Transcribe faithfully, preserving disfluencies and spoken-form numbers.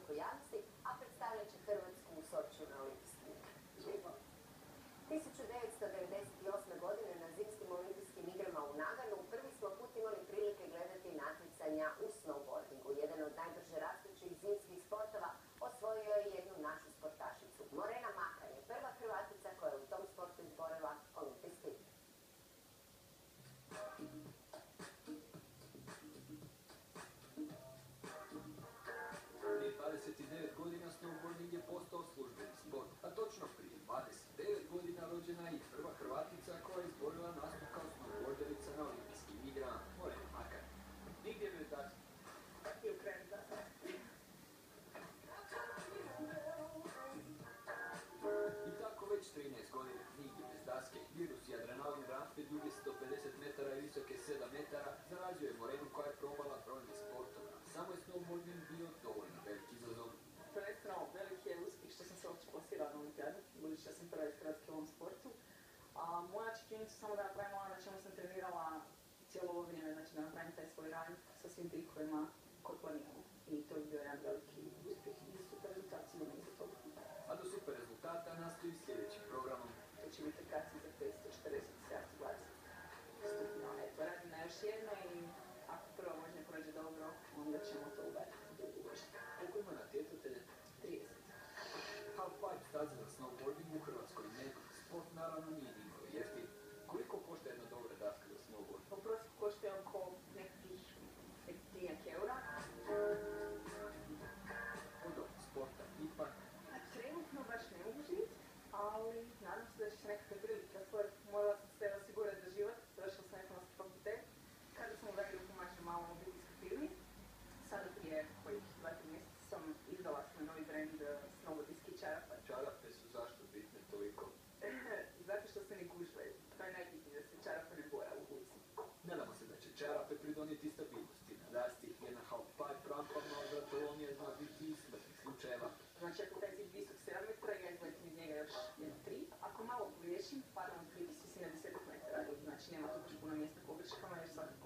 toliko javnosti, a predstavljat će Hrvatsku u Sočiju na olimpijskim igrama. tisuću devetsto devedeset osme. godine na zimskim olimpijskim igrama u Naganu prvi smo put imali prilike gledati natjecanja u snowboardingu. Jedan od najbrže rastućih zimskih sportova osvojio je jednu našu sportašicu. Morena Makar je prva Hrvatica koja je u tom sportu izborila olimpijske igre. Prije dvadeset devet godina snowboarding je postao službeni sport, a točno prije dvadeset devet godina rođena je i prva Hrvatica koja je izborila nastup kao snowboarderica na olimpijskim igrama, Morena Makar. Nigdje bez daske. I ukrenuti da sam. I tako već trinaest godina, nigdje bez daske, virus i adrenalin rampe duge sto pedeset metara i visoke sedam metara zarazio je Morenu koja je probala brojne sportove. Samo je snowboarding bio dovoljno veliki izazov. Prvenstveno veliki je uspjeh što sam se uopće plasirala na olimpijadu, budući da sam prva iz Hrvatske u ovom sportu. A moja činjenica samo da napravim ono na čemu sam trenirala cijelo ovo vrijeme, znači da napravim taj svoj rad sa svim trikovima koji planiramo. I to je bio jedan veliki uspjeh i super rezultat sigurno iza toga. A do super rezultata nastoji sljedećim programom. To će biti kratki za petsto četrdeset sedamsto dvadeset stupnjeva. Eto, radim na još jedno i ako prva vožnja prođe dobro, onda ćemo to ubaciti u drugu vožnju. Koliko ima natjecatelja? trideset. Half-pipe staze za snowboarding u Hrvatskoj nema. Sport naravno nije nimalo jeftin. Koliko košta jedna dobra daska za snowboard? U prosjeku košta oko nekakvih trideset eura. Od ovog sporta ipak. A trenutno baš ne mogu živjeti, ali nadam se da će se nekakve prilike otvoriti. Morala sam se osigurati za život, završila sam ekonomski fakultet. Kada sam u Zagrebu pomažem malom obiteljskoj firmi, sada prije kojih dva tri mjeseca sam izdala svoj novi brand snowboardijskih čarapa. Čarape su zašto bitne toliko? Zato što se ne gužvaju. To je najbitnije da se čarapa ne boja u buci. Nadamo se da će čarape pridonijeti stabilnosti. Na dasti jedna half-pipe rampama od vratolomije zna biti i smrtnih slučajeva. Znači ako taj zid visok sedam metara, ja izletim iz njega još jedno tri. Ako malo pogriješim, padam od priti s visine deset metara. Znači nema tu baš puno mjesta pogreškama jer svaki